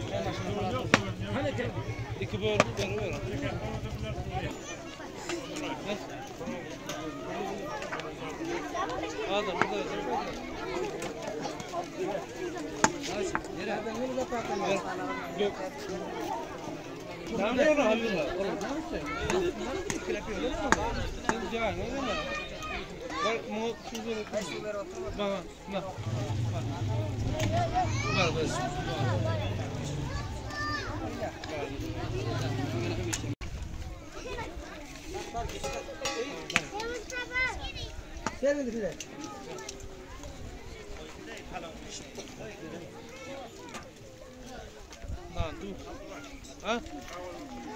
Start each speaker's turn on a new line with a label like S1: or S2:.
S1: İki bölüm ver. Adam burada. Yok. Tamam onu halledin. Sen ya ne öyle? Bak mu şurada bak. Bak.
S2: Sevindi.
S1: Ha?